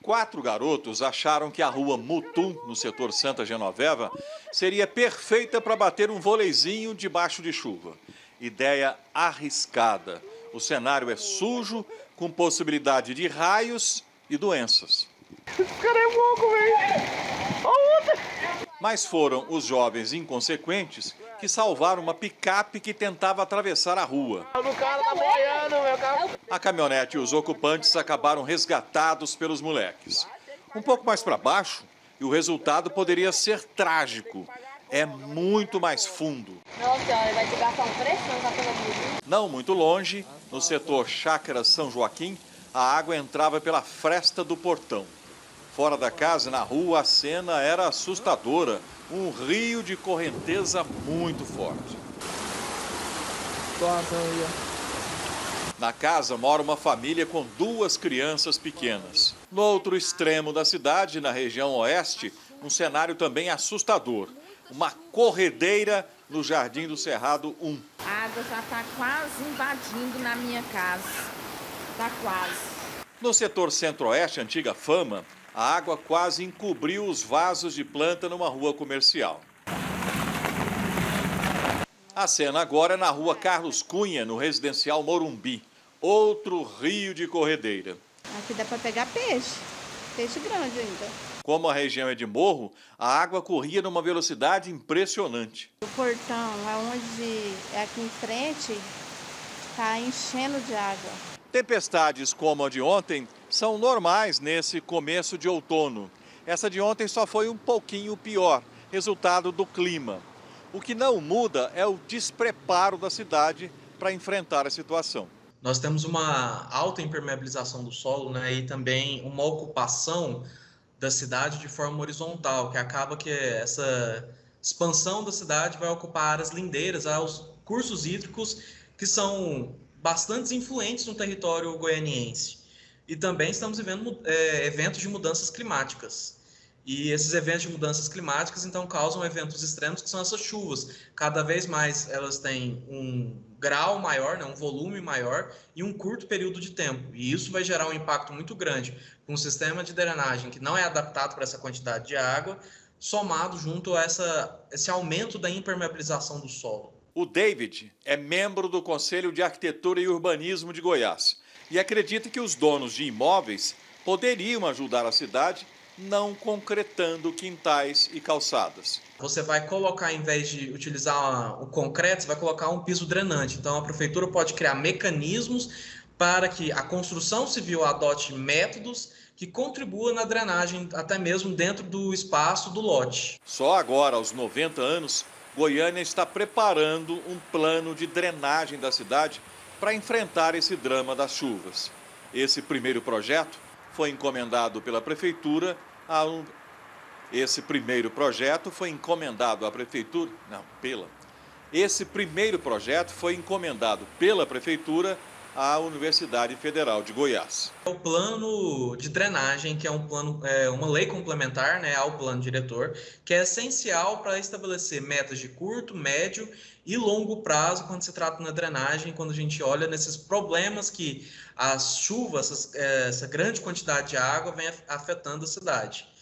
4 garotos acharam que a rua Mutum, no setor Santa Genoveva, seria perfeita para bater um vôleizinho debaixo de chuva. Ideia arriscada. O cenário é sujo, com possibilidade de raios e doenças. Esse cara é louco, velho! Mas foram os jovens inconsequentes que salvaram uma picape que tentava atravessar a rua. O cara tá boiando, meu carro. A caminhonete e os ocupantes acabaram resgatados pelos moleques. Um pouco mais para baixo, e o resultado poderia ser trágico. É muito mais fundo. Nossa senhora, vai te gastar um pressão com aquela música. Não muito longe, no setor Chácara São Joaquim, a água entrava pela fresta do portão. Fora da casa, na rua, a cena era assustadora. Um rio de correnteza muito forte. Na casa mora uma família com 2 crianças pequenas. No outro extremo da cidade, na região oeste, um cenário também assustador. Uma corredeira no Jardim do Cerrado 1. A água já está quase invadindo na minha casa. Está quase. No setor centro-oeste, antiga Fama, a água quase encobriu os vasos de planta numa rua comercial. A cena agora é na rua Carlos Cunha, no residencial Morumbi. Outro rio de corredeira. Aqui dá para pegar peixe. Peixe grande ainda. Como a região é de morro, a água corria numa velocidade impressionante. O portão, aonde é aqui em frente, está enchendo de água. Tempestades como a de ontem são normais nesse começo de outono. Essa de ontem só foi um pouquinho pior, resultado do clima. O que não muda é o despreparo da cidade para enfrentar a situação. Nós temos uma alta impermeabilização do solo, né, e também uma ocupação da cidade de forma horizontal, que acaba que essa expansão da cidade vai ocupar áreas lindeiras, aos cursos hídricos que são bastante influentes no território goianiense. E também estamos vivendo eventos de mudanças climáticas. E esses eventos de mudanças climáticas, então, causam eventos extremos, que são essas chuvas. Cada vez mais elas têm um grau maior, né, um volume maior e um curto período de tempo. E isso vai gerar um impacto muito grande com um sistema de drenagem que não é adaptado para essa quantidade de água, somado junto a esse aumento da impermeabilização do solo. O David é membro do Conselho de Arquitetura e Urbanismo de Goiás e acredita que os donos de imóveis poderiam ajudar a cidade não concretando quintais e calçadas. Você vai colocar, em vez de utilizar o concreto, você vai colocar um piso drenante. Então, a prefeitura pode criar mecanismos para que a construção civil adote métodos que contribuam na drenagem, até mesmo dentro do espaço do lote. Só agora, aos 90 anos, Goiânia está preparando um plano de drenagem da cidade para enfrentar esse drama das chuvas. Esse primeiro projeto foi encomendado pela prefeitura Esse primeiro projeto foi encomendado pela prefeitura à Universidade Federal de Goiás. O plano de drenagem, que é uma lei complementar, né, ao plano diretor, que é essencial para estabelecer metas de curto, médio e longo prazo quando se trata na drenagem, quando a gente olha nesses problemas que as chuvas, essa grande quantidade de água vem afetando a cidade.